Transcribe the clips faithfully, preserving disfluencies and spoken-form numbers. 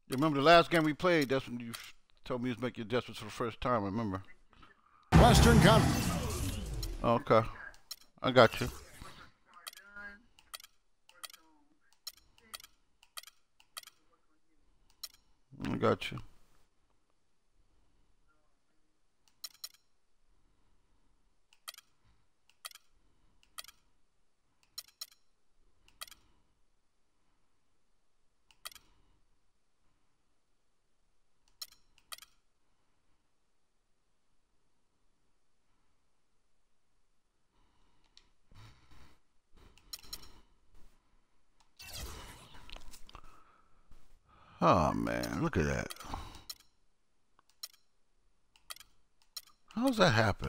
Remember the last game we played? That's when you told me you was making adjustments for the first time. Remember? Western Conference. Okay, I got you. I got you. Oh man, look at that. How does that happen?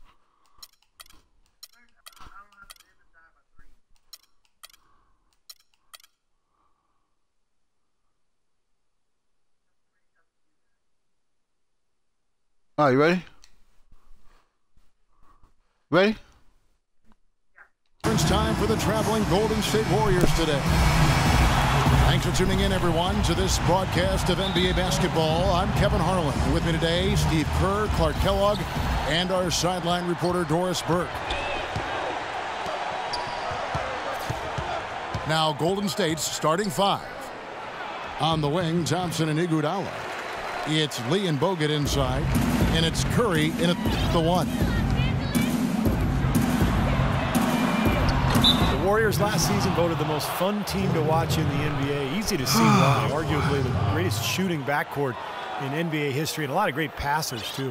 All right, you ready? Ready? It's time for the traveling Golden State Warriors today. Thanks for tuning in, everyone, to this broadcast of N B A basketball. I'm Kevin Harlan. With me today, Steve Kerr, Clark Kellogg, and our sideline reporter, Doris Burke. Now, Golden State's starting five. On the wing, Thompson and Iguodala. It's Lee and Bogut inside, and it's Curry in at the one. Warriors last season voted the most fun team to watch in the N B A. Easy to see why. Arguably the greatest shooting backcourt in N B A history, and a lot of great passers too.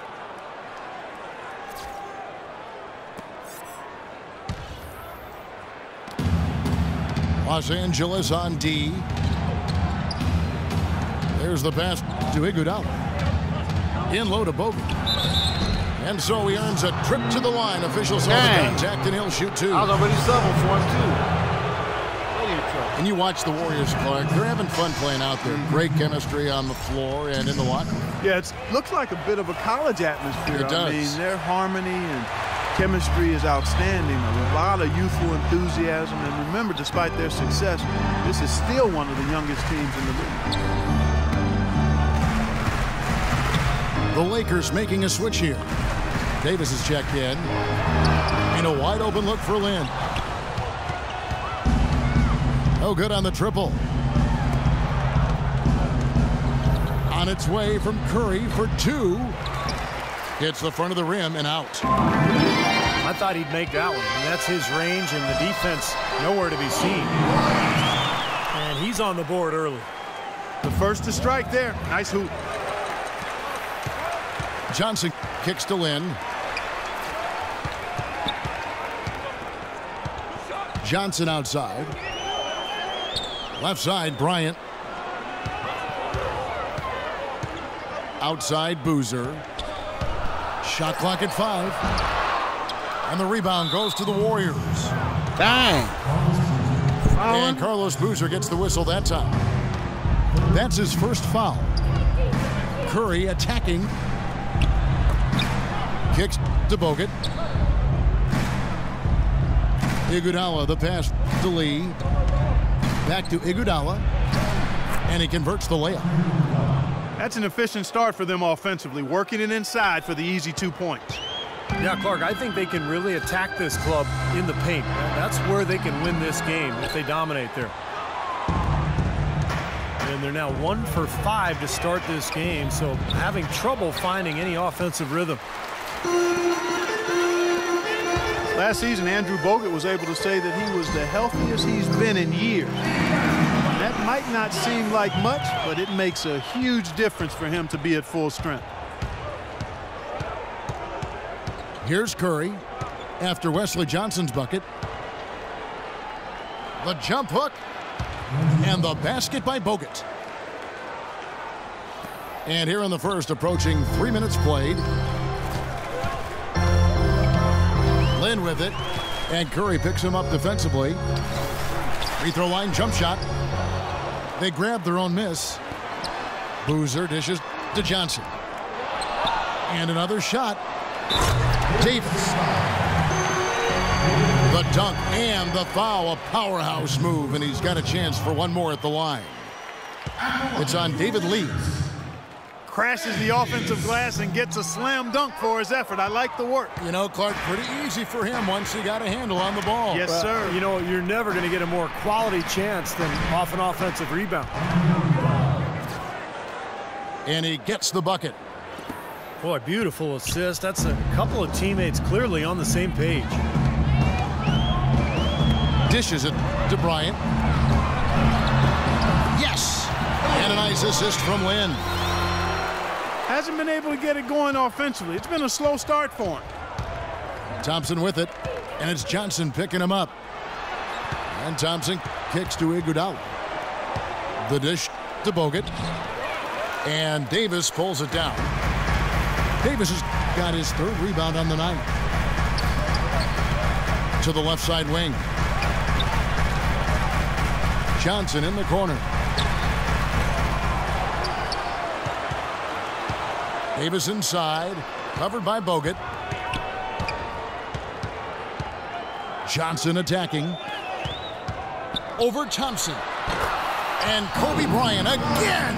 Los Angeles on D. There's the pass to Iguodala. In low to Bogut. And so he earns a trip to the line. Officials saw the contact, and he'll shoot two. I was already subbing for him, too. And you watch the Warriors, Clark. They're having fun playing out there. Great chemistry on the floor and in the locker room. Yeah, it looks like a bit of a college atmosphere. It does. I mean, their harmony and chemistry is outstanding. A lot of youthful enthusiasm. And remember, despite their success, this is still one of the youngest teams in the league. The Lakers making a switch here. Davis is checked in. And a wide open look for Lin. Oh, good on the triple. On its way from Curry for two. Hits the front of the rim and out. I thought he'd make that one. And that's his range, and the defense nowhere to be seen. And he's on the board early. The first to strike there. Nice hoop. Johnson kicks to Lin. Johnson outside. Left side, Bryant. Outside, Boozer. Shot clock at five. And the rebound goes to the Warriors. Dang. And Carlos Boozer gets the whistle that time. That's his first foul. Curry attacking. Kicks to Bogut. Iguodala, the pass to Lee. Back to Iguodala. And he converts the layup. That's an efficient start for them offensively, working it inside for the easy two points. Yeah, Clark, I think they can really attack this club in the paint. That's where they can win this game if they dominate there. And they're now one for five to start this game, so having trouble finding any offensive rhythm. Last season, Andrew Bogut was able to say that he was the healthiest he's been in years. That might not seem like much, but it makes a huge difference for him to be at full strength. Here's Curry after Wesley Johnson's bucket. The jump hook and the basket by Bogut. And here in the first, approaching three minutes played. Lin with it, and Curry picks him up defensively. Free throw line jump shot. They grab their own miss. Boozer dishes to Johnson. And another shot. Davis. The dunk and the foul, a powerhouse move, and he's got a chance for one more at the line. It's on David Lee. Crashes the offensive glass and gets a slam dunk for his effort. I like the work. You know, Clark, pretty easy for him once he got a handle on the ball. Yes, Well, sir. You know, you're never going to get a more quality chance than off an offensive rebound. And he gets the bucket. Boy, beautiful assist. That's a couple of teammates clearly on the same page. Dishes it to Bryant. Yes! And a nice assist from Lynn. Hasn't been able to get it going offensively. It's been a slow start for him. Thompson with it, and it's Johnson picking him up. And Thompson kicks to Iguodala. The dish to Bogut. And Davis pulls it down. Davis has got his third rebound on the night. To the left side wing. Johnson in the corner. Davis inside, covered by Bogut. Johnson attacking. Over Thompson. And Kobe Bryant again.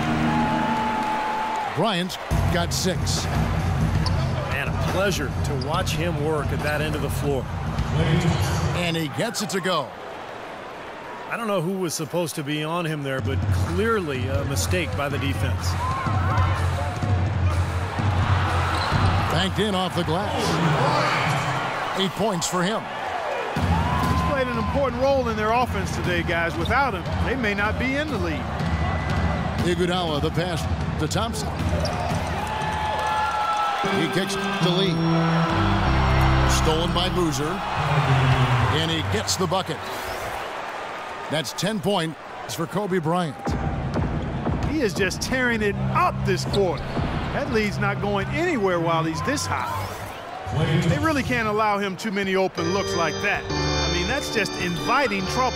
Bryant's got six. Man, a pleasure to watch him work at that end of the floor. And he gets it to go. I don't know who was supposed to be on him there, but clearly a mistake by the defense. Banked in off the glass. Eight points for him. He's played an important role in their offense today, guys. Without him, they may not be in the lead. Iguodala, the pass to Thompson. He kicks to Lee. Stolen by Boozer. And he gets the bucket. That's ten points for Kobe Bryant. He is just tearing it up this quarter. That lead's not going anywhere while he's this high. They really can't allow him too many open looks like that. I mean, that's just inviting trouble.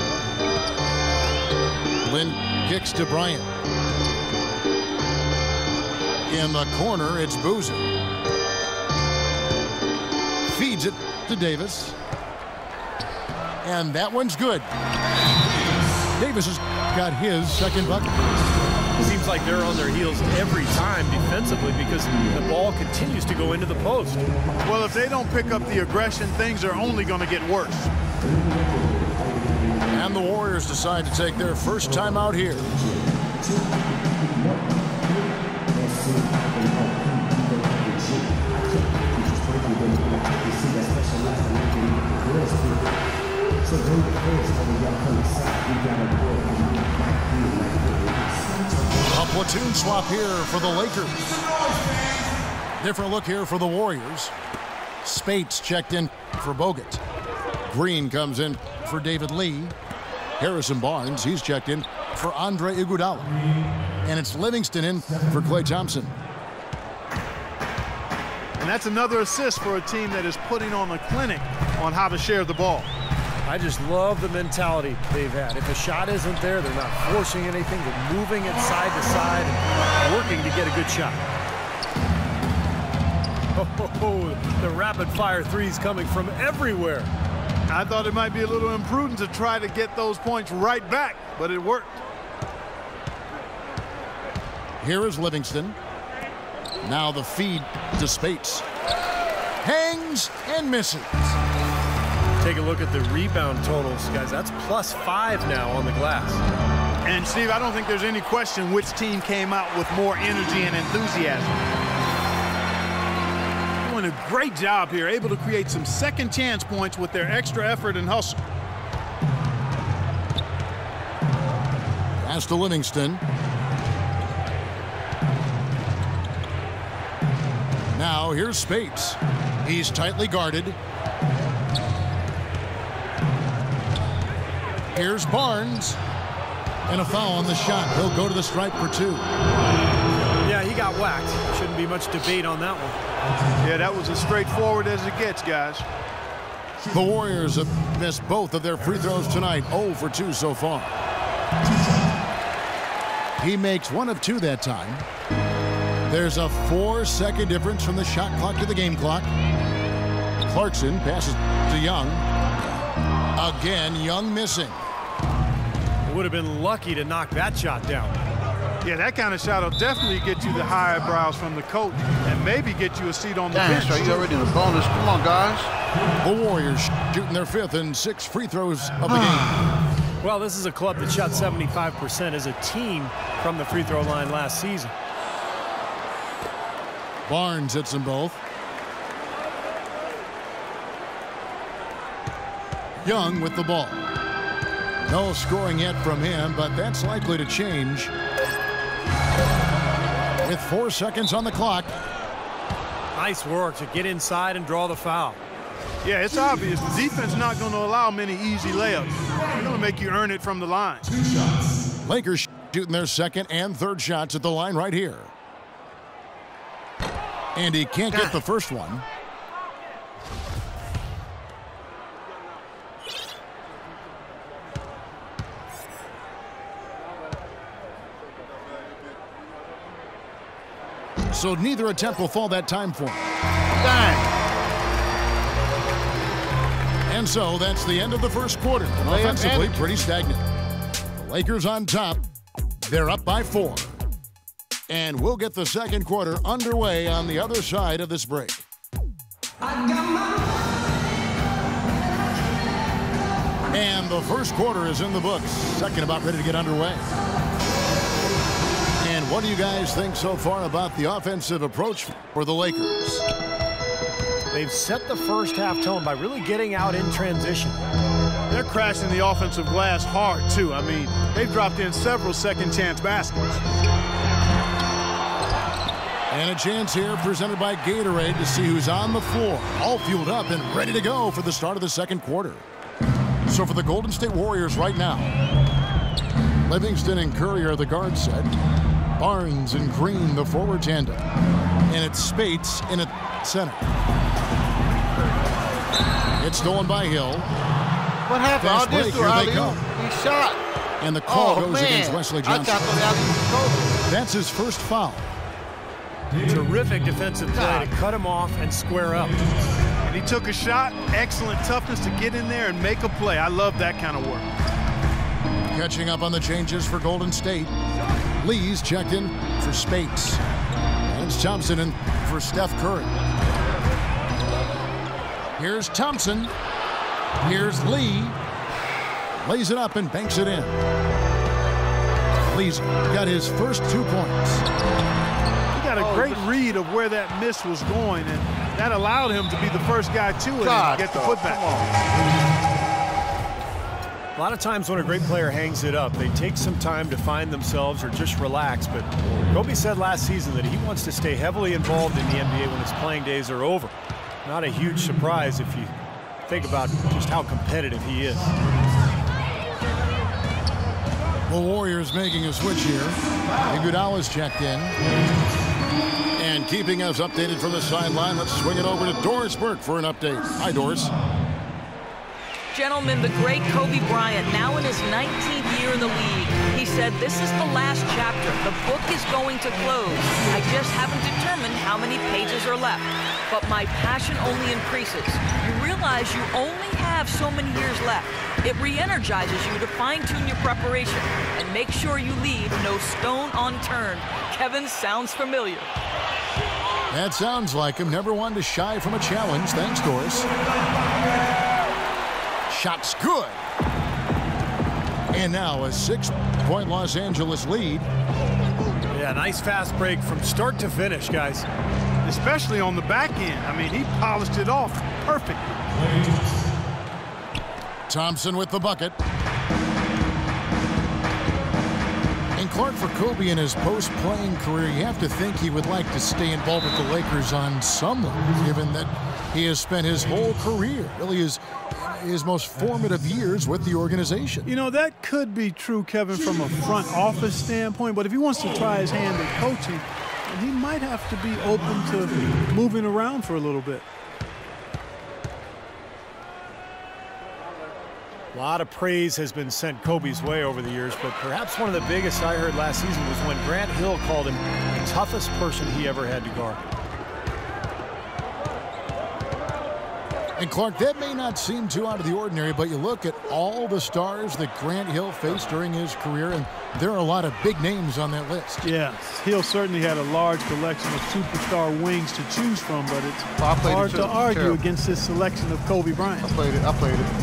Lynn kicks to Bryant. In the corner, it's Boozer. Feeds it to Davis. And that one's good. Davis has got his second bucket. Seems like they're on their heels every time defensively because the ball continues to go into the post. Well, if they don't pick up the aggression, things are only going to get worse. And the Warriors decide to take their first time out here. A platoon swap here for the Lakers. Different look here for the Warriors. Spates checked in for Bogut. Green comes in for David Lee. Harrison Barnes, he's checked in for Andre Iguodala. And it's Livingston in for Klay Thompson. And that's another assist for a team that is putting on a clinic on how to share the ball. I just love the mentality they've had. If a shot isn't there, they're not forcing anything. They're moving it side to side and working to get a good shot. Oh, the rapid-fire threes coming from everywhere. I thought it might be a little imprudent to try to get those points right back, but it worked. Here is Livingston. Now the feed to Spates. Hangs and misses. Take a look at the rebound totals, guys. That's plus five now on the glass. And, Steve, I don't think there's any question which team came out with more energy and enthusiasm. Doing a great job here, able to create some second chance points with their extra effort and hustle. Pass to Livingston. Now here's Spates. He's tightly guarded. Here's Barnes. And a foul on the shot. He'll go to the stripe for two. Yeah, he got whacked. Shouldn't be much debate on that one. Yeah, that was as straightforward as it gets, guys. The Warriors have missed both of their free throws tonight. zero for two so far. He makes one of two that time. There's a four-second difference from the shot clock to the game clock. Clarkson passes to Young. Again, Young missing. Would have been lucky to knock that shot down. Yeah, that kind of shot will definitely get you the high eyebrows from the coach and maybe get you a seat on the Damn, bench. so you already in the bonus. Come on, guys. The Warriors shooting their fifth and sixth free throws of the game. Well, this is a club that shot seventy-five percent as a team from the free throw line last season. Barnes hits them both. Young with the ball. No scoring yet from him, but that's likely to change. With four seconds on the clock. Nice work to get inside and draw the foul. Yeah, it's obvious. The defense is not going to allow many easy layups. They're going to make you earn it from the line. Lakers shooting their second and third shots at the line right here. And he can't get the first one. So neither attempt will fall that time for him. Dang. And so that's the end of the first quarter. Offensively, pretty stagnant. The Lakers on top. They're up by four. And we'll get the second quarter underway on the other side of this break. And the first quarter is in the books. Second about ready to get underway. And what do you guys think so far about the offensive approach for the Lakers? They've set the first half tone by really getting out in transition. They're crashing the offensive glass hard, too. I mean, they've dropped in several second-chance baskets. And a chance here presented by Gatorade to see who's on the floor. All fueled up and ready to go for the start of the second quarter. So for the Golden State Warriors right now, Livingston and Curry are the guard set. Barnes and Green the forward tandem. And it's Spates in at center. It's stolen by Hill. What happened? Fast All this break, here they come. He shot. And the call Oh, goes man. against Wesley Johnson. I thought that was That's his first foul. Terrific defensive play to cut him off and square up. And he took a shot. Excellent toughness to get in there and make a play. I love that kind of work. Catching up on the changes for Golden State. Lee's checked in for Spates. And it's Thompson in for Steph Curry. Here's Thompson. Here's Lee. Lays it up and banks it in. Lee's got his first two points. He got a great read of where that miss was going, and that allowed him to be the first guy to it and get the putback. A lot of times when a great player hangs it up, they take some time to find themselves or just relax. But Kobe said last season that he wants to stay heavily involved in the N B A when his playing days are over. Not a huge surprise if you think about just how competitive he is. The Warriors making a switch here. Iguodala's checked in. And keeping us updated from the sideline, let's swing it over to Doris Burke for an update. Hi, Doris. Gentlemen, the great Kobe Bryant, now in his nineteenth year in the league, he said, "This is the last chapter. The book is going to close. I just haven't determined how many pages are left. But my passion only increases. You realize you only have so many years left. It re-energizes you to fine-tune your preparation and make sure you leave no stone unturned." Kevin, sounds familiar. That sounds like him. Never one to shy from a challenge. Thanks, Doris. Shot's good. And now a six-point Los Angeles lead. Yeah, nice fast break from start to finish, guys. Especially on the back end. I mean, he polished it off perfectly. Thompson with the bucket. And Clark, for Kobe in his post-playing career, you have to think he would like to stay involved with the Lakers on some level, given that he has spent his whole career, really his, his most formative years with the organization. You know, that could be true, Kevin, from a front office standpoint, but if he wants to try his hand at coaching, he might have to be open to moving around for a little bit. A lot of praise has been sent Kobe's way over the years, but perhaps one of the biggest I heard last season was when Grant Hill called him the toughest person he ever had to guard. And Clark, that may not seem too out of the ordinary, but you look at all the stars that Grant Hill faced during his career, and there are a lot of big names on that list. Yeah, Hill certainly had a large collection of superstar wings to choose from, but it's Well, I played hard it to too. argue Terrible. against this selection of Kobe Bryant. I played it. I played it.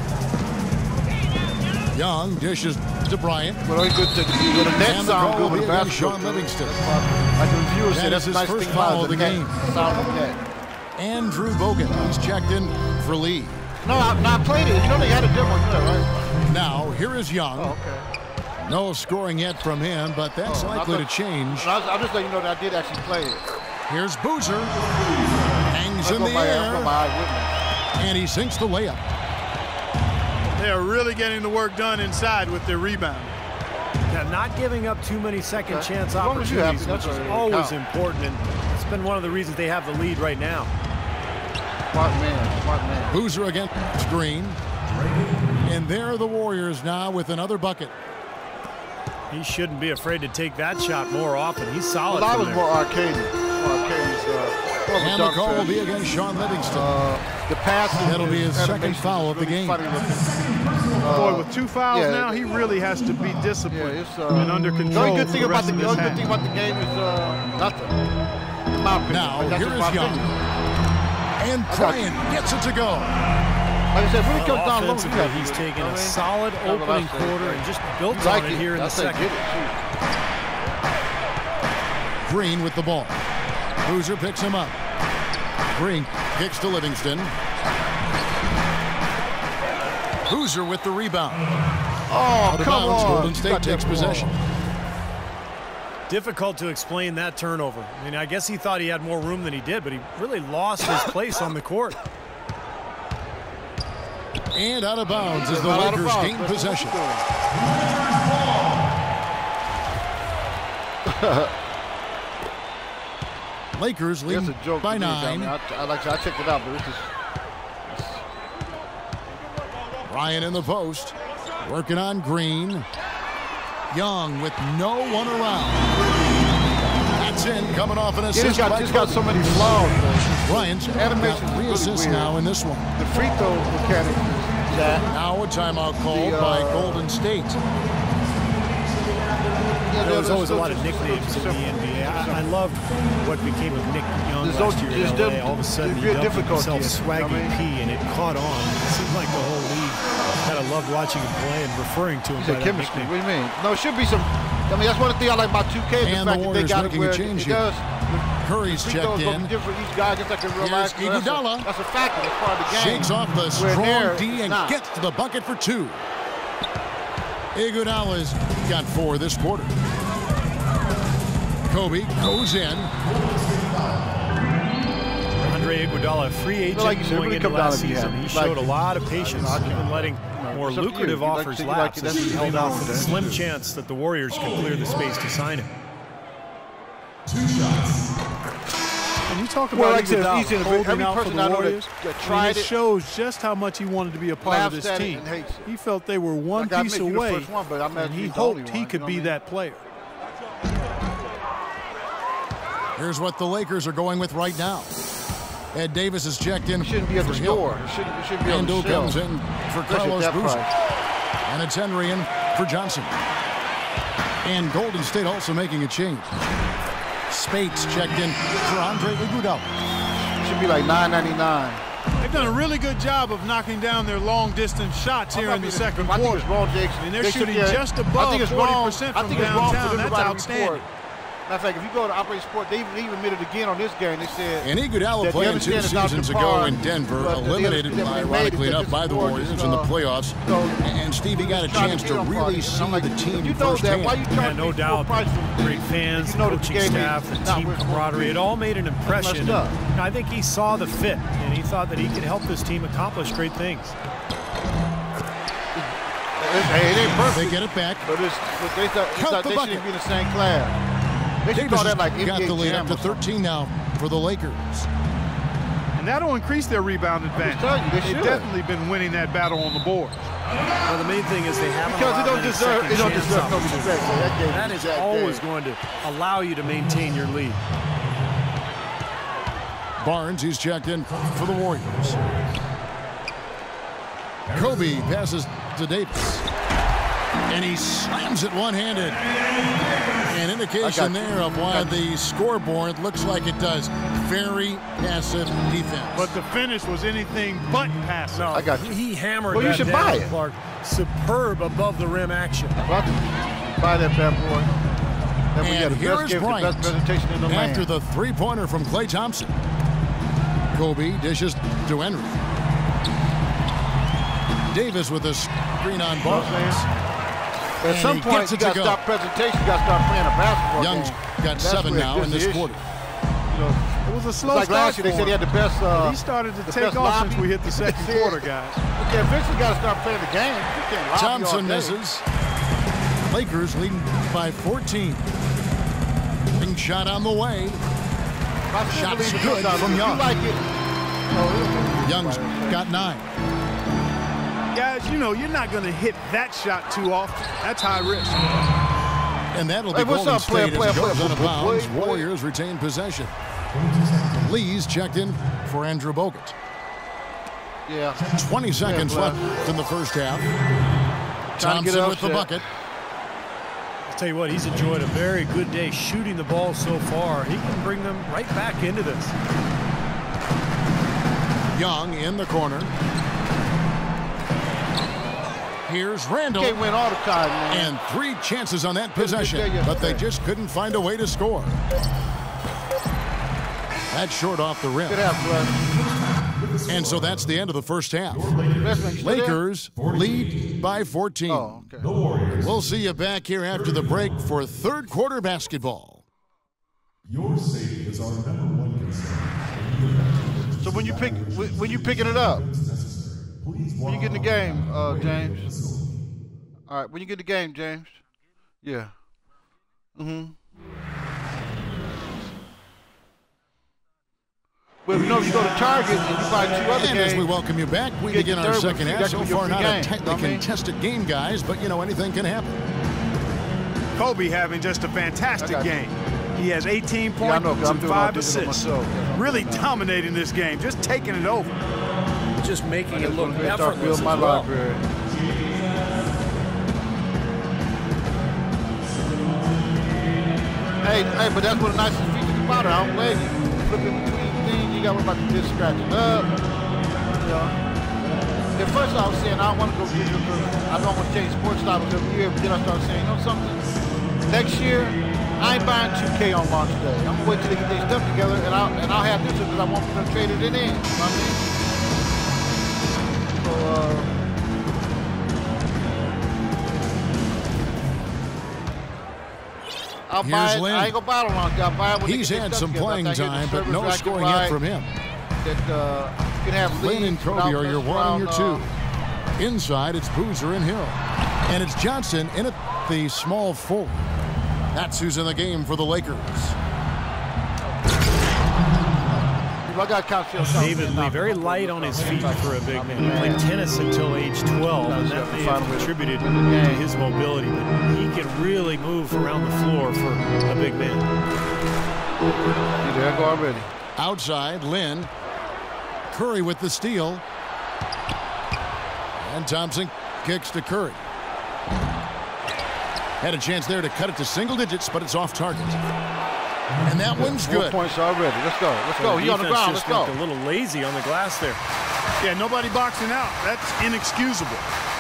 Young dishes to Bryant. Well, it's good to with a net And the sound call good with will a be against basketball. Sean Livingston. Like the reviewer That said, is that's the his nice first thing foul about of the net. game. Sound of the net. Andrew Bogut, he's checked in for Lee. No, I, no, I played it. You know they had a demo there, right? Now, here is Young. Oh, okay. No scoring yet from him, but that's Oh, I likely to thought- change. I was, I'll just let you know that I did actually play it. Here's Boozer. Hangs I'll in go the by, I'll air, go by eyewitness. and he sinks the layup. They are really getting the work done inside with their rebound. Yeah, not giving up too many second Okay. chance As long as you're opportunities, happy, which that's is all that always counts. important, and it's been one of the reasons they have the lead right now. Smart man, smart man. Boozer against Green. And there are the Warriors now with another bucket. He shouldn't be afraid to take that shot more often. He's solid. Well, I from was there. more arcade. More arcade. Uh, more of a And the dunk call will finish. be against Sean Livingston. Uh, the pass. That'll be his second foul of the game. Boy, with two fouls yeah. now, he really has to be disciplined Yeah, it's uh, and under The control. only good for thing the about rest the, of the this only good half. thing about the game is uh, nothing. In my opinion. Now, But that's here just is my Young. opinion. And Bryant gets it to go. Like I said, when it comes down low, Offensively, you have to he's do it. taken You know a what I mean? solid That's what I opening say. quarter and just built Like on it here in I the say second. get it, shoot. Green with the ball. Boozer picks him up. Green kicks to Livingston. Boozer with the rebound. Oh, Out of come bounds, on. Golden You State got that takes ball. possession. Difficult to explain that turnover. I mean, I guess he thought he had more room than he did, but he really lost his place on the court. And out of bounds as the Not out of Lakers bounds, gain but possession. what you doing? Lakers lead That's a joke by to me, I nine. mean, I, I, like I said, I checked it out, but it's just Ryan in the post. Working on Green. Young with no one around. That's in, coming off an it assist just got, by just got Kobe. so many flaws. though. Ryan's Animation's got three really assists weird. now in this one. The free throw mechanic is that. Now a timeout called The, uh, by Golden State. Yeah, There was there's- always a lot of there's- nicknames in the there's- N B A. I, I loved what became of Nick Young There's last no- year in there's L A. diff- All of a sudden, he there's dubbed difficulty himself in it, you know Swaggy what I mean? P, and it caught on. It seemed like the whole league kind of loved watching him play and referring to him He by said that chemistry. nickname. What do you mean? No, it should be some. I mean, that's one thing I like about two K is the And the fact that they Warriors got it making a where change it here. does. Curry's Free checked throws look in. different. Each guy gets like a real Here's life. That's a, Iguodala. that's a factor. That's part of the game. Shakes off the Where strong there, D it's and not. gets to the bucket for two. Iguodala's got four this quarter. Kobe goes in. Andre Iguodala, free agent like you said, it going really into come down last to the season. end. He Like showed a it. lot of patience I can't- in letting more It's up to you. lucrative You like offers to- you like lapse it, as that's he what held you out know, for the that's slim it. chance that the Warriors could clear the space to sign him. And you talk Well, about like I said, it's Iguodala easy to- holding every out for person the I know that- Warriors. that I mean, tried it it- shows just how much he wanted to be a part of Laughs this at it team. and hates it. He felt they were one Like I piece admit, you're the away, first one, but I'm not and he the only hoped he one, could you know be what I mean? that player. Here's what the Lakers are going with right now. Ed Davis is checked in It shouldn't be at for the Hill. store. It shouldn't, it shouldn't be on Ando the shelf. comes in for Especially Carlos at that Boozer. price. And it's Henry in for Johnson. And Golden State also making a change. Spates checked in for Andre Iguodala. It should be like nine ninety-nine. They've done a really good job of knocking down their long-distance shots here in the second I think quarter. it's wrong, Jake. I mean, they're They should shooting get- just I above think it's forty wrong. percent I from think it's wrong for downtown. them to That's write a outstanding. report. Matter of fact, if you go to Operating Sport, they even, they even admitted again on this game. They said And Iguodala that they playing two understand it's not seasons the ago par, in Denver, but that they eliminated, understand they made it, ironically that enough, this by the sport Warriors is, in the uh, playoffs. so And Stevie got a trying chance get to on really parties. see And I'm like, the team if you know that, firsthand. why you Yeah, charging no me full doubt. price for Great fans, you know that the coaching game staff, is the not team where it's camaraderie. It all made an impression. messed up. And I think he saw the fit, and he thought that he could help this team accomplish great things. Hey, it ain't perfect. They get it back. But it's, but they thought, Count thought the they bucket. shouldn't be in the same class. They should Davis call that like has got N B A the lead Jam up to or something. thirteen now for the Lakers. And that'll increase their rebound advantage. telling you, they They've should. definitely been winning that battle on the board. Well, the main thing is they haven't Because allowed it don't many deserve, second it don't chance deserve no opportunities. respect. So that game That was is that always game. going to allow you to maintain your lead. Barnes, he's checked in for the Warriors. Kobe passes to Davis. And he slams it one-handed. An indication there of why the scoreboard looks like it does. Very passive defense. But the finish was anything but passive. No, I got he, you. he hammered Well, you that should down, buy it. Clark. Superb above the rim action. Well, buy that bad boy. Then we got And the here best is game, the Bryant best presentation in the land. after the three-pointer from Klay Thompson. Kobe dishes to Henry. Davis with a screen on Barnes. At And some he point, gets you it to got to go. stop presentation. You got to start playing a basketball Young's game. got That's seven where now it's in the this issue. quarter. You know, It was a slow like start last year, they for said he him. had the best. Uh, He started to the take best off lobby. since we hit the second That's it. quarter, guys. Okay, eventually got to start playing the game. You can't lobby all Thompson day. misses. Lakers leading by fourteen. Big shot on the way. I still Shot's believe it good comes out. from If you Young. like it. Oh, Young's got nine. Guys, you know, you're not going to hit that shot too often. That's high risk. And that'll be Hey, what's Golden up, player, State player, as it goes player, out of player, bounds. player, player. Warriors retain possession. Lee's checked in for Andrew Bogut. yeah. twenty seconds player. left in the first half. Trying to get Thompson with the upset. bucket. I'll tell you what, he's enjoyed a very good day shooting the ball so far. He can bring them right back into this. Young in the corner. Here's Randall. Can't win all the time, man. And three chances on that Couldn't get possession, there but they yesterday. just couldn't find a way to score. That's short off the rim. Good half, Russ. And so that's the end of the first half. Wrestling, you still there? Lakers lead by fourteen. Oh, okay. We'll see you back here after the break for third quarter basketball. Your safety is our number one concern. So when you pick, when when you picking it up, when you get in the game, uh, James. All right, when you get in the game, James. Yeah. Mm-hmm. Well, you know, if you go to Target and you buy two other And games, as we welcome you back, we get begin your our third one second free. half. That So could be your far, free not game. a You tightly know what I mean? contested game, guys, but, you know, anything can happen. Kobe having just a fantastic I got you. game. He has eighteen Yeah, I points know, 'cause I'm and doing all five digital assists. myself. Really dominating this game, just taking it over. Just making I it just look want to start effortless building my as well. library. Hey, hey, but that's one of the nicest features about it. I'm waiting. Flipping between things, you got what about to just scratch it up. You know. At first I was saying I don't want to go digital because I don't want to change sports styles every year, but then I started saying, you know something? Next year, I ain't buying two K on launch day. I'm gonna wait till they get their stuff together and I'll and I'll have this because I want them to trade it in. You know what I mean? So uh I'll Here's buy it. Lynn. I ain't gonna buy it on launch day. I'll buy it when He's they get had their some stuff playing together. I time, hear the but no servers scoring acting yet right, from him. That uh, you can have Lynn and leads Kobe without are your messing one and your around, two. uh, Inside, it's Boozer and Hill. And it's Johnson in at the small forward. That's who's in the game for the Lakers. I got count David Lee, very light on his feet for a big man. He played tennis until age twelve, and that may have contributed to his mobility. But he can really move around the floor for a big man. You there go already. Outside, Lynn. Curry with the steal. And Thompson kicks to Curry. Had a chance there to cut it to single digits, but it's off target. And that one's Four good. points already. Let's go. Let's go. He on the Defense ground. just Let's go. looked a little lazy on the glass there. Yeah, nobody boxing out. That's inexcusable.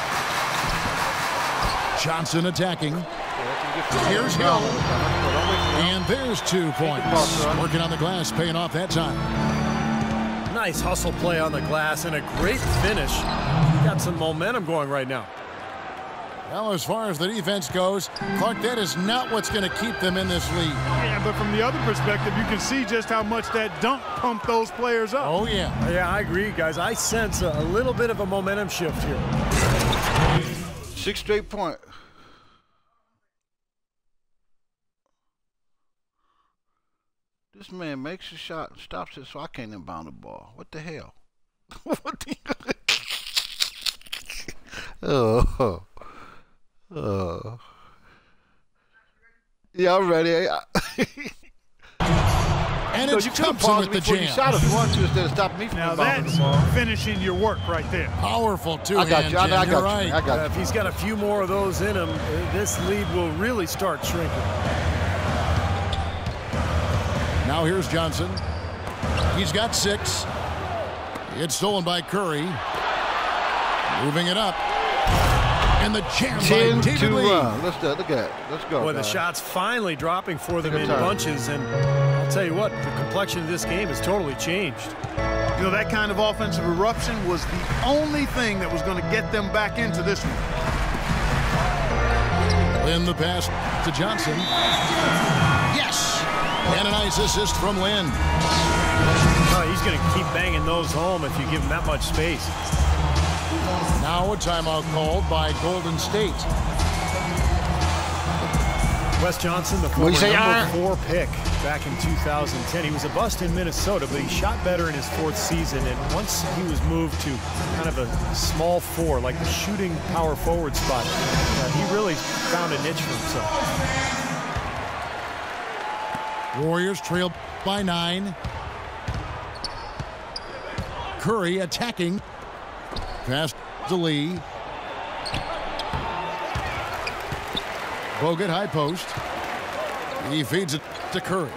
Johnson attacking. Here's Hill. And there's two points. Working on the glass, paying off that time. Nice hustle play on the glass and a great finish. Got some momentum going right now. Well, as far as the defense goes, Clark, that is not what's going to keep them in this league. Yeah, but from the other perspective, you can see just how much that dunk pumped those players up. Oh, yeah. Yeah, I agree, guys. I sense a, a little bit of a momentum shift here. Six straight point. This man makes a shot and stops it, so I can't inbound the ball. What the hell? What the Oh. Oh. Yeah, I'm ready. And So it's you could have Thompson paused with the before you jam. shot if you wanted to instead of stopping me from Now inbounding that's the ball. finishing your work right there. Powerful I two-hand got you. I, I jam. got You're you. right. I got Uh, you. if he's got a few more of those in him, uh, this lead will really start shrinking. Now here's Johnson. He's got six. It's stolen by Curry. Moving it up. And the jam by Ten David to Lee. run. Let's do it. Look at it. Let's go. Boy, the guys. shots finally dropping for them Take in your time. bunches, and I'll tell you what, the complexion of this game has totally changed. You know, that kind of offensive eruption was the only thing that was going to get them back into this one. Lynn the pass to Johnson. Yes! And a nice assist from Lynn. Oh, he's going to keep banging those home if you give him that much space. Now a timeout called by Golden State. Wes Johnson, the What former you say, number Aaron? four pick back in two thousand ten. He was a bust in Minnesota, but he shot better in his fourth season. And once he was moved to kind of a small four, like the shooting power forward spot, uh, he really found a niche for himself. Warriors trail by nine. Curry attacking. Pass to Lee. Bogut high post. He feeds it to Curry.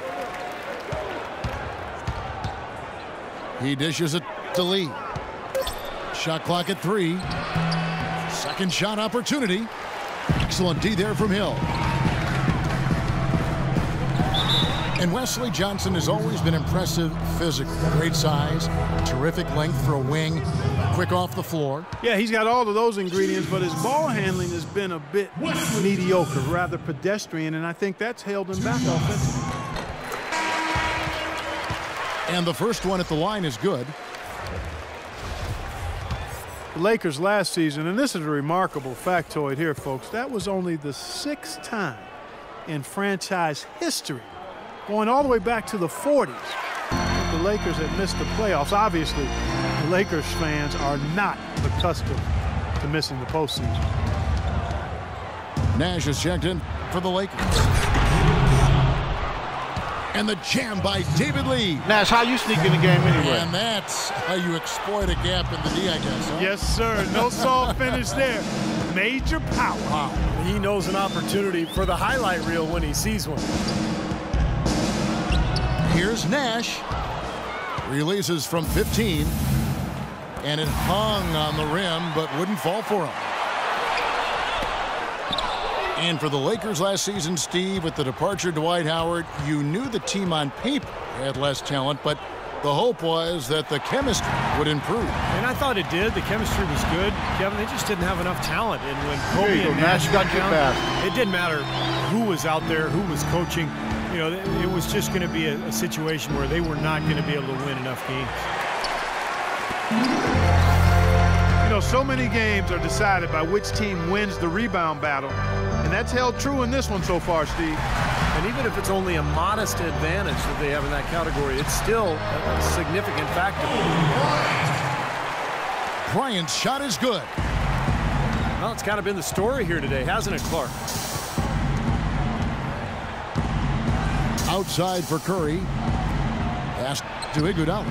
He dishes it to Lee. Shot clock at three. Second shot opportunity. Excellent D there from Hill. And Wesley Johnson has always been impressive physically. Great size, terrific length for a wing, quick off the floor. Yeah, he's got all of those ingredients, but his ball handling has been a bit mediocre, rather pedestrian, and I think that's held him back offensively. And the first one at the line is good. The Lakers last season, and this is a remarkable factoid here, folks, that was only the sixth time in franchise history, going all the way back to the forties, the Lakers had missed the playoffs. Obviously, the Lakers fans are not accustomed to missing the postseason. Nash is checked in for the Lakers. And the jam by David Lee. Nash, how you sneak in the game anyway? And that's how you exploit a gap in the D, I guess. Huh? Yes, sir. No soft finish there. Major power. Wow. He knows an opportunity for the highlight reel when he sees one. Here's Nash. Releases from fifteen. And it hung on the rim, but wouldn't fall for him. And for the Lakers last season, Steve, with the departure of Dwight Howard, you knew the team on paper had less talent, but the hope was that the chemistry would improve. And I thought it did. The chemistry was good. Kevin, they just didn't have enough talent. And when Kobe There you go, and Nash Nash got went your down, basket. it didn't matter who was out there, who was coaching. You know, it was just going to be a, a situation where they were not going to be able to win enough games. You know, so many games are decided by which team wins the rebound battle, and that's held true in this one so far, Steve. And even if it's only a modest advantage that they have in that category, it's still a, a significant factor. Bryant's shot is good. Well, it's kind of been the story here today, hasn't it, Clark? Outside for Curry. Pass to Iguodala.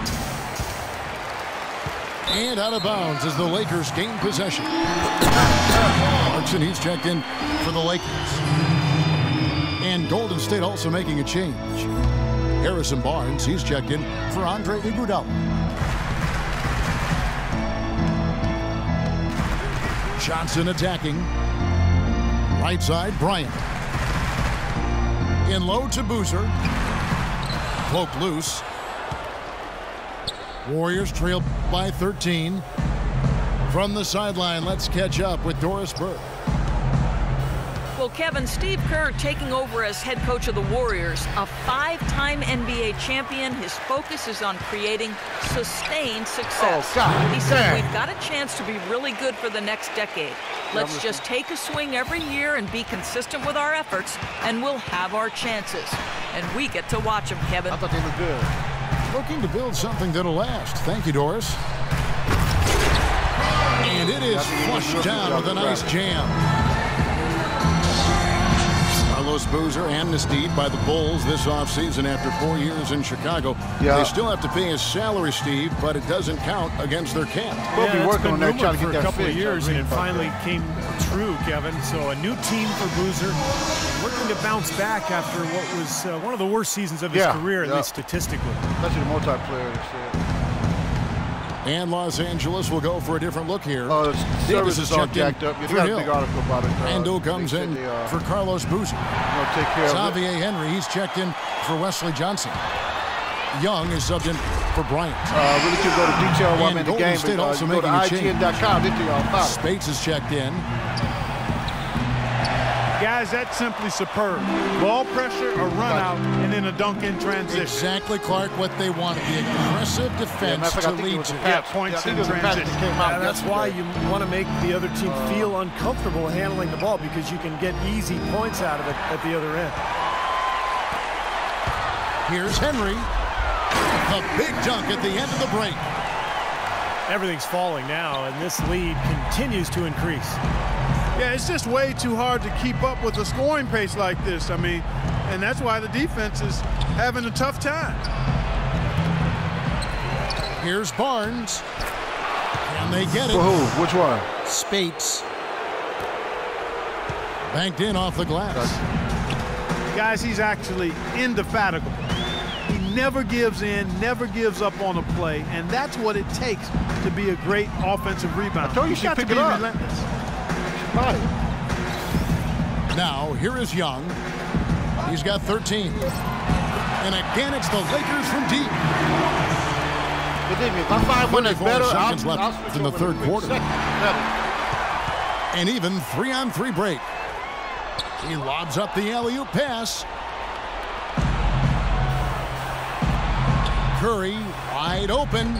And out of bounds as the Lakers gain possession. Clarkson, he's checked in for the Lakers. And Golden State also making a change. Harrison Barnes, he's checked in for Andre Iguodala. Johnson attacking. Right side, Bryant. In low to Boozer. Poked loose. Warriors trail by thirteen. From the sideline, let's catch up with Doris Burke. Well, Kevin, Steve Kerr taking over as head coach of the Warriors, a five-time N B A champion. His focus is on creating sustained success. Oh, God he said, damn. we've got a chance to be really good for the next decade. Let's just take a swing every year and be consistent with our efforts, and we'll have our chances. And we get to watch them, Kevin. I thought they looked good. Looking to build something that'll last. Thank you, Doris. And it is flushed down with a nice jam. A Carlos Boozer amnestied by the Bulls this offseason after four years in Chicago. Yeah. They still have to pay his salary, Steve, but it doesn't count against their cap. We'll yeah, be it's working been on that, rumored trying to for get a that couple of fixed. years, and it About finally that. came true, Kevin. So a new team for Boozer, working to bounce back after what was uh, one of the worst seasons of his Yeah, career, at yeah. least statistically. Especially the multiplayer. Shit. And Los Angeles will go for a different look here. Oh, the Davis service is is all checked in jacked up. You for got a Hill. big article about it. Uh, Ando comes they said in they, uh, for Carlos Boozer. gonna take care of it. Xavier Henry, he's checked in for Wesley Johnson. Young is subbed in for Bryant. Uh, really could go to detail while I'm And in the Golden game. State but, uh, also you go to making a I G N dot com. They tell you all about it. Spates is checked in. Guys, that's simply superb. Ball pressure, a run out, and then a dunk in transition. Exactly, Clark, what they want. The aggressive Yeah, defense matter of fact, to I think it lead was to. a patch. points Yeah, I think in it was a patch that transition. came out Yeah, that's why yesterday. you want to make the other team feel uncomfortable handling the ball, because you can get easy points out of it at the other end. Here's Henry. A big dunk at the end of the break. Everything's falling now, and this lead continues to increase. Yeah, it's just way too hard to keep up with a scoring pace like this. I mean, and that's why the defense is having a tough time. Here's Barnes. Can they get it? For who? Which one? Spates. Banked in off the glass. Guys, he's actually indefatigable. He never gives in, never gives up on a play, and that's what it takes to be a great offensive rebounder. I told you You she got to pick be it up. relentless. Body. Now, here is Young. He's got thirteen. And again, it's the Lakers from deep. Believe me, if I find one that's twenty-four better, I'll, seconds left I'll switch in the over third quick quarter. second. Better. An even three-on-three break. He lobs up the alley-oop pass. Curry wide open.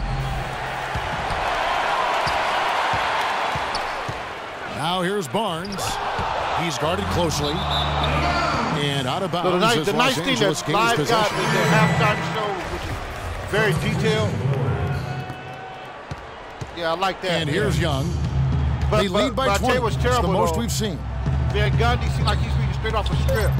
Now here's Barnes. He's guarded closely. And out of bounds. So the nice, as the Los nice thing Angeles that gains Live got possession. in their halftime show, which is very detailed. Yeah, I like that. And yeah. here's Young. But, They lead but, by but I tell twenty. you what's It's terrible, the most though. we've seen. Van Gundy seems like he's reading straight off a script.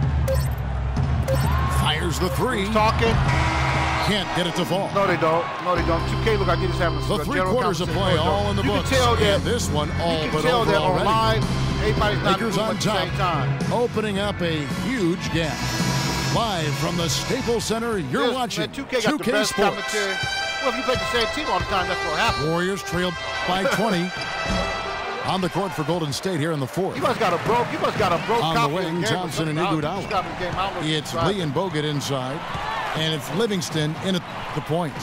Fires the three. He's talking. Can't get it to fall. No, they don't. No, they don't. two K look like they're just having a The a three general quarters of conversation. play No, all in the you books. Can tell that, And this one all you can but tell over that already. online, everybody's not Lakers moving on at the top, same time. opening up a huge gap. Live from the Staples Center, you're Yes, watching man, two K got the best Sports. commentary. Well, if you play the same team all the time, that's what happens. Warriors trailed by twenty. On the court for Golden State here in the fourth. You must got a broke. You must got a broke On copy the of wing, game or Thompson and something. Iguodala. You just got the game. I don't know if you It's tried Lee it. and Bogut inside, and it's Livingston in at the point.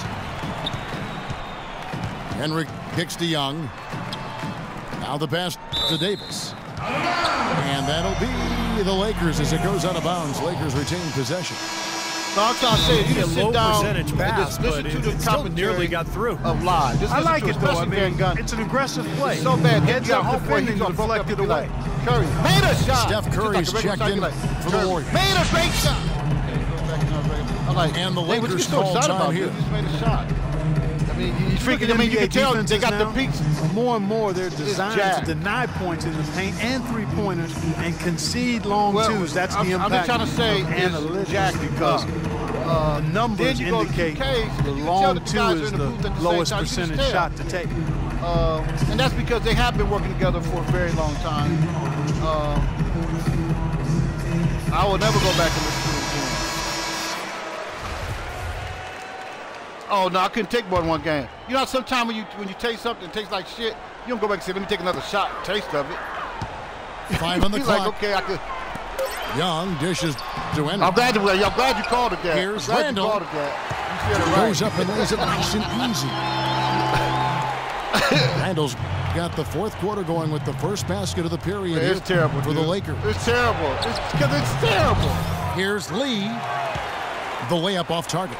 Henry kicks to Young. Now the pass to Davis. And that'll be the Lakers as it goes out of bounds. Lakers retain possession. So I'm trying to say, you A just low sit down percentage and pass, just listen but to it, the it still commentary nearly got through. of live. Just I listen like to it, though. I especially mean, Van Gundy. it's an aggressive play. It's so bad. Then Heads you up got homeboy, defending he's gonna broke deflected up and be away. like, Curry made a shot. Steph It's just Curry's like a regular checked shot. in You're like, for the Curry Warriors. made a great shot. I'm like, And the hey, what you Lakers so call excited time about? here. He just made a shot. I mean, he's Look freaking. at I mean, you N B A can tell they defenses got the now. peaks. More and more, they're designed jacked. to deny points in the paint and three-pointers and concede long Well, twos. That's I'm- the I'm impact just trying to say of is analytics jacked because Uh, the numbers then you go to indicate two Ks, the you can tell long that the two guys are is in the the booth at the same lowest time. You can just percentage tell. shot to take. Uh, and that's because they have been working together for a very long time. Uh, I will never go back and listen to it again. Oh no, I couldn't take more than one game. You know, sometimes when you when you taste something that tastes like shit, you don't go back and say, "Let me take another shot, and taste of it." Five on the He's clock. like, "Okay, I could." Young dishes to Henry. I'm glad you. I'm glad you called it that. Here's I'm glad Randall. You called it that. You said it right. Goes up and lays it nice and easy. Randall's got the fourth quarter going with the first basket of the period It's here terrible for dude. the Lakers. It's terrible. It's because it's terrible. Here's Lee. The layup off target.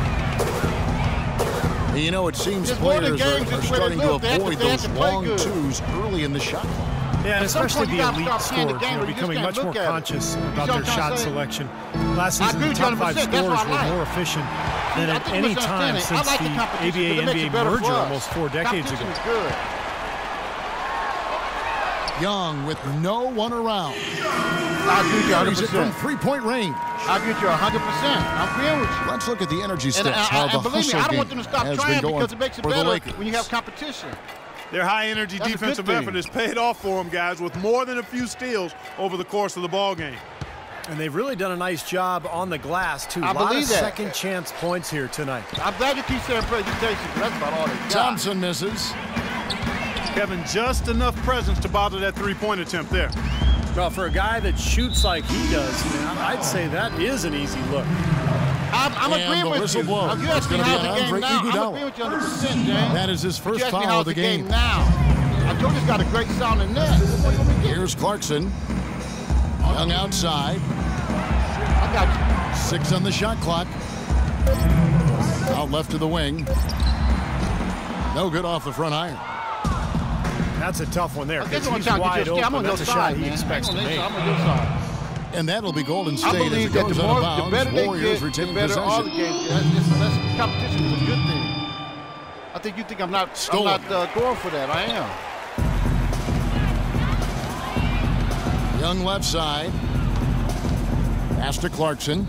You know, it seems Just more than players are, games, are it's where they starting to live. They have to- avoid they have those to play long good. twos early in the shot clock. Yeah, and At some especially point, you the gotta elite stop playing the scorers, game you know, where you just becoming can't much look more at it. conscious You about see their what I'm trying shot to say? selection. Last I season, agree the with you top five one hundred percent. That's scorers what I were like. more efficient than I at think any it's time understanding. since I like the the competition A B A because it N B makes A it better merger for us. almost four decades ago. Competition is good. Young with no one around. I agree with you one hundred He's it from percent. three-point range. I agree with you one hundred percent. I'm agreeing with you. Let's look at the energy And, stats. and, how and the believe me, hustle I don't game want them to stop has trying been going because it makes it for the better Lakers. when you have competition. Their high-energy That's a good defensive thing. effort has paid off for them, guys, with more than a few steals over the course of the ball game. And they've really done a nice job on the glass, too. I a lot believe of that. second chance points here tonight. I'm glad you keep saying presentation, because that's about all they got. Thompson misses. Kevin, just enough presence to bother that three-point attempt there. Well, for a guy that shoots like he does, man, I'd say that is an easy look. I'm, I'm And agreeing the with whistle you. blows. You It's asked me gonna be how's on the game Andre now. I'm Iguodala. agreeing with you one hundred percent, James. That is his But first you asked me foul how's of the the game game. now. I told you it's got a great sound in net. What do you want me to get? Here's Clarkson. Young outside. I got you. Six on the shot clock. Out left to the wing. No good off the front iron. That's a tough one there. I guess Because I'm he's trying to wide get you. I'm open. on your That's a shot side, he man. expects to I'm on make. your side. I'm on your side. And that'll be Golden I State as believe it that goes the, out more, of the bounds. better they Warriors get, retain the better all the possession. games get. That's, that's, that's competition is a good thing. I think you think I'm not, Stolen. I'm not uh, going for that. I am. Young left side. Pass to Clarkson.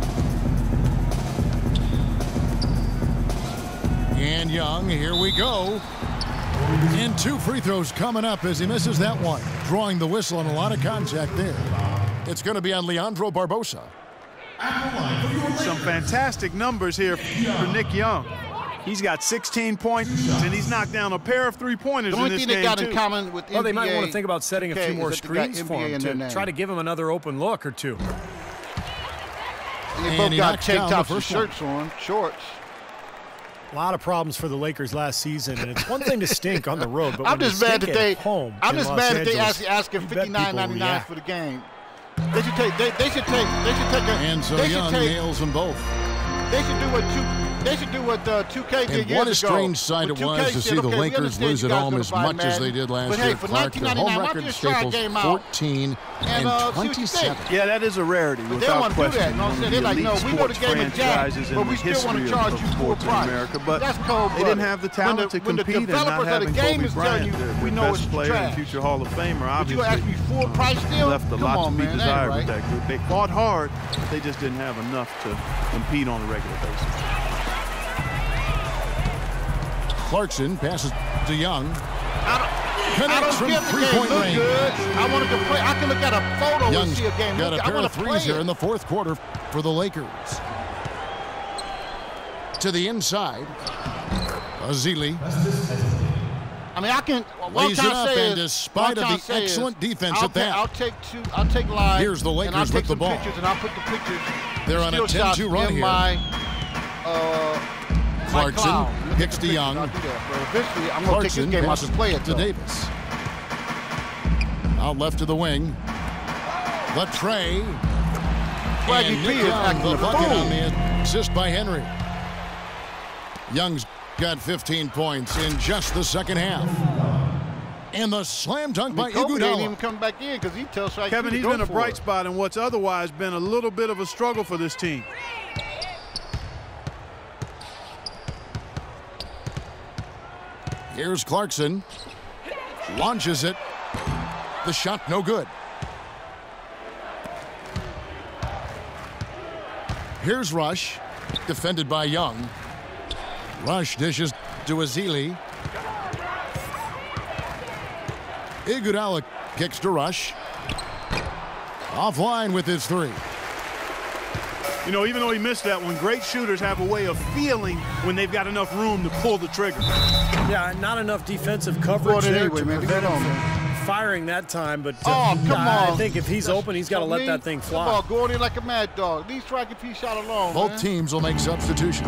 And Young, here we go. And two free throws coming up as he misses that one. Drawing the whistle and a lot of contact there. It's going to be on Leandro Barbosa. Some fantastic numbers here for Nick Young. He's got sixteen points, and he's knocked down a pair of three-pointers The in only this thing they game, got too. in common with Well, they N B A, might want to think about setting a okay, few is more that they got screens N B for A him in their to name. try to give him another open look or two. And they And both he got knocks tank down the tops and first one. shirts on, shorts. A lot of problems for the Lakers last season, and it's one thing to stink on the road, but I'm when you just mad stink that they. at home I'm in just Los mad that they Angeles, actually asking you bet fifty-nine people ninety-nine react. for the game. They should take. They, they should take. They should take. A, And so they Young should take. nails them both. They should do what two. They should do what uh, two K did And years what a ago. strange sight When it two K was to said, see the okay, we Lakers understand lose you at guys home gonna as buy much as Madden, they did last but year. hey, for Clark, their nineteen home ninety-nine, why record don't you just try a staples game out? fourteen And, and uh, see what you twenty-seven. think. Yeah, that is a rarity But they without don't want to do that. question. You know what I'm saying? They're One like, of no, the we know the elite game is franchises jacked, in but the we still want to history charge of you full sports in price. America, but That's cold. they didn't have the talent to when the, compete, when the and not developers of having the game Kobe is telling Bryant, you, their we know best it's player and trash. future Hall of Famer, But you obviously ask me full price still? left a Come lot on, to be man, that ain't desired right. with that group. They fought hard, but they just didn't have enough to compete on a regular basis. Clarkson passes to Young. I don't, I Connects don't from care if the game three-point look range. good. I wanted to play. I can look at a photo Young's and see a game. got Look, a I pair want of to play threes here it. in the fourth quarter for the Lakers. To the inside. Azili I mean, I can. What lays I'm it trying up, to say and is, despite what of I'm the trying to say excellent is, defense I'll at ta- that. I'll take two. I'll take live. Here's the and I'll Lakers take with the some ball. Pictures and I'll put the pictures. They're on a still ten shots two run in here. My, uh, Clarkson my cloud. Look at kicks the to pictures. Young. I'll do that, but eventually, I'm going to take Clarkson this game out passes to play it. to though. Davis. Out left to the wing. The tray. Swaggy And P Nick is Young, acting the a bucket fool. on the assist by Henry. Young's got fifteen points in just the second half. And the slam dunk by Kobe didn't even Iguodala. come back in because he tells Swaggy Kevin, P he's to go been a for bright it. spot in what's otherwise been a little bit of a struggle for this team. Here's Clarkson. Launches it. The shot no good. Here's Rush. Defended by Young. Rush dishes to Azili. Iguodala kicks to Rush. Offline with his three. You know, even though he missed that one, great shooters have a way of feeling when they've got enough room to pull the trigger. Yeah, not enough defensive Well, coverage then there anyway, to man, prevent get him on, from man. firing that time, but uh, Oh, come I on. think if he's That's- open, he's got to for let me, that thing fly. Come on, go in like a mad dog. These Swaggy P shot alone, Both man. teams will make substitutions.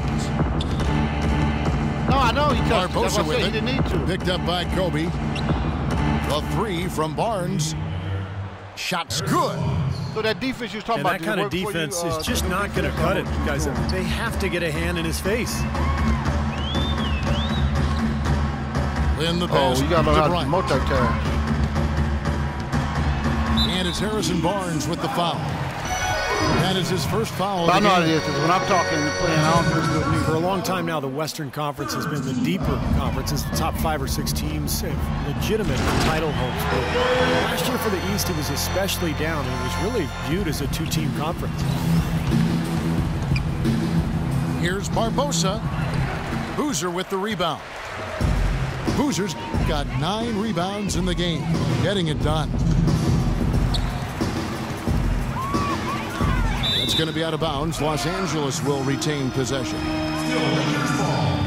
No, I know he touched it. That's Barbosa what I with said. He it. didn't need to. Picked up by Kobe. The three from Barnes. Shot's good. So that defense you was talking And about, that kind of did it work for you, defense uh, is just the not going to defense? cut it, guys. They have to get a hand in his face. In the Oh, pass you got to to learn how to Bryant. multitask. And it's Harrison Barnes with the foul. That is his first foul. But I of the know how it game. is, 'cause when I'm talking and playing, I don't feel good neither. For a long time now, the Western Conference has been the deeper conference as the top five or six teams have legitimate title hopes. But last year for the East, it was especially down, and it was really viewed as a two-team conference. Here's Barbosa. Boozer with the rebound. Boozer's got nine rebounds in the game, getting it done. It's going to be out of bounds. Los Angeles will retain possession. Still Lakers ball.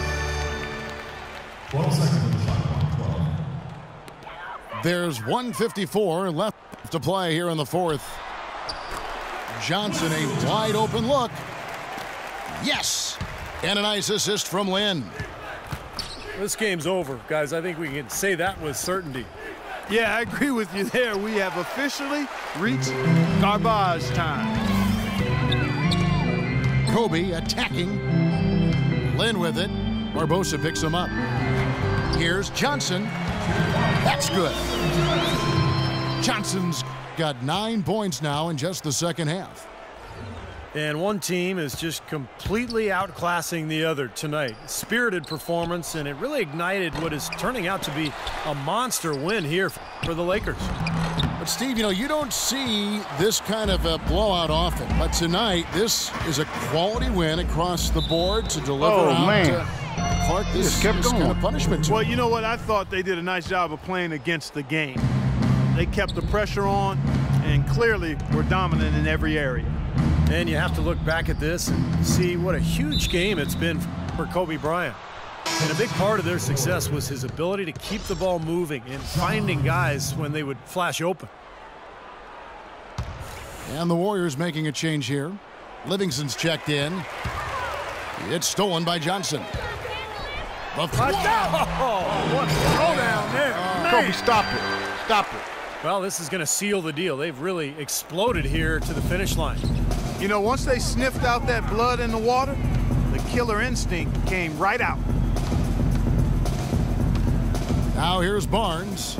twelve seconds on the shot clock. twelve. There's one fifty-four left to play here in the fourth. Johnson, a wide open look. Yes! And a nice assist from Lynn. This game's over, guys. I think we can say that with certainty. Yeah, I agree with you there. We have officially reached garbage time. Kobe attacking. Lynn with it. Barbosa picks him up. Here's Johnson. That's good. Johnson's got nine points now in just the second half. And one team is just completely outclassing the other tonight. Spirited performance, and it really ignited what is turning out to be a monster win here for the Lakers. But Steve, you know, you don't see this kind of a blowout often. But tonight, this is a quality win across the board to deliver Oh, out. man. Uh, Clark, this just kept is going. kind of punishment to Well, him. you know what? I thought they did a nice job of playing against the game. They kept the pressure on and clearly were dominant in every area. And you have to look back at this and see what a huge game it's been for Kobe Bryant. And a big part of their success was his ability to keep the ball moving and finding guys when they would flash open. And the Warriors making a change here. Livingston's checked in. It's stolen by Johnson. The flop. Oh, what a throwdown there. Kobe, stop it. Stop it. Well, this is going to seal the deal. They've really exploded here to the finish line. You know, once they sniffed out that blood in the water, the killer instinct came right out. Now here's Barnes.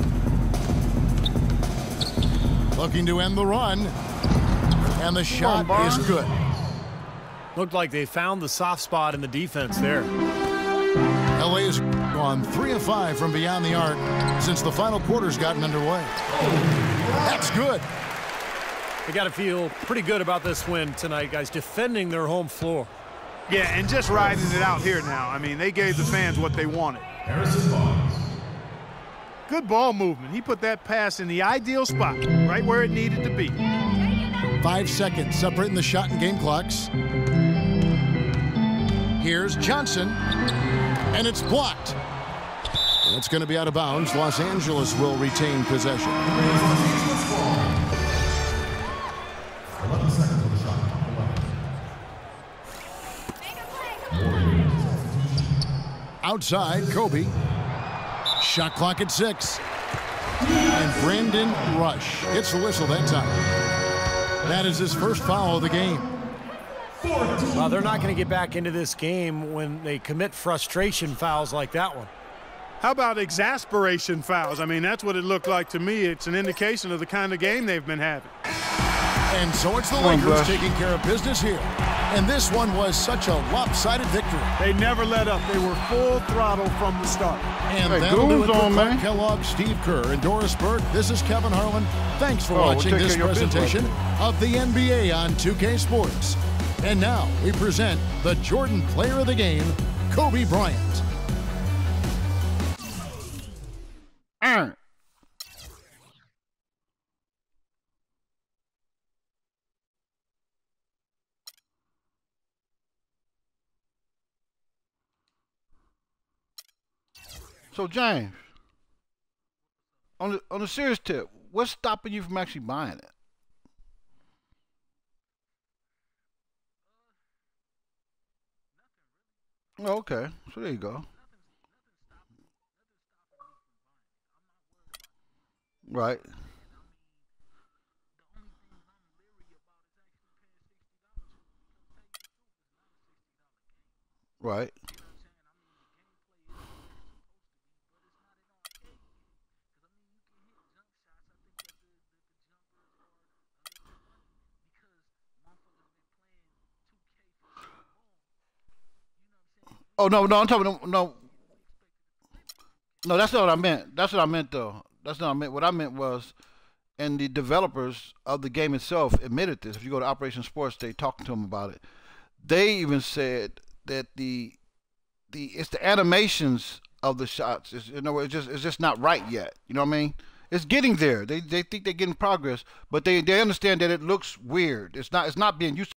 Looking to end the run. And the shot on, is Barnes. good. Looked like they found the soft spot in the defense there. L A has gone three of five from beyond the arc since the final quarter's gotten underway. That's good. They got to feel pretty good about this win tonight, guys, defending their home floor. Yeah, and just riding it out here now. I mean, they gave the fans what they wanted. Harrison Barnes. Good ball movement. He put that pass in the ideal spot, right where it needed to be. Five seconds separating the shot and game clocks. Here's Johnson. And it's blocked. And it's going to be out of bounds. Los Angeles will retain possession. eleven seconds on the shot clock. eleven. Warriors substitution. Outside, Kobe. Shot clock at six. And Brandon Rush gets the whistle that time. That is his first foul of the game. Well, they're not going to get back into this game when they commit frustration fouls like that one. How about exasperation fouls? I mean, that's what it looked like to me. It's an indication of the kind of game they've been having. And so it's the Come on, Lakers Gus. taking care of business here. And this one was such a lopsided victory. They never let up. They were full throttle from the start. And Hey, that'll do it goons for on, Clark man. Kellogg, Steve Kerr, and Doris Burke. This is Kevin Harlan. Thanks for Oh, we'll watching take this care of your business. presentation of the N B A on two K Sports. And now we present the Jordan Player of the Game, Kobe Bryant. Mm. So James, on the on a serious tip, what's stopping you from actually buying it? Oh, okay, so there you go. Right. Right. Oh no, no, I'm talking no. No, that's not what I meant. That's what I meant though. That's not what I meant. What I meant was, and the developers of the game itself admitted this. If you go to Operation Sports, they talked to them about it. They even said that the the it's the animations of the shots. It's, you know, it's just it's just not right yet. You know what I mean? It's getting there. They they think they're getting progress, but they they understand that it looks weird. It's not it's not being used.